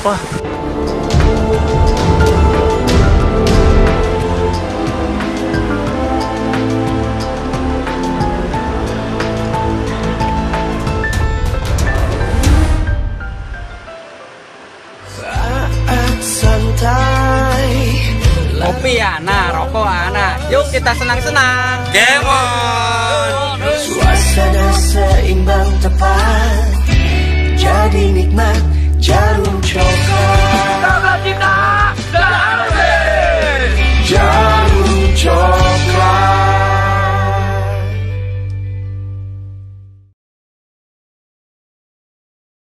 apa. Kopi ana, rokok ana, yuk kita senang-senang. Game on. Suasana seimbang tepat, jadi nikmat.